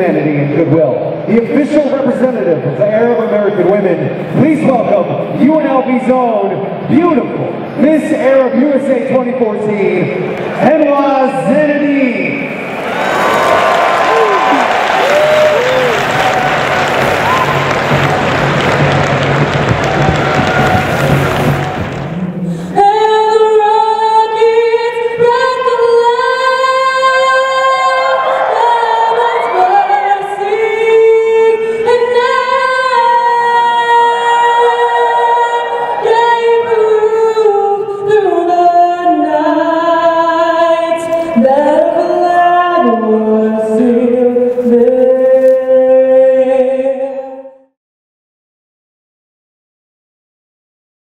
humanity and goodwill. The official representative of the Arab American women, please welcome UNLV's own beautiful Miss Arab USA 2014,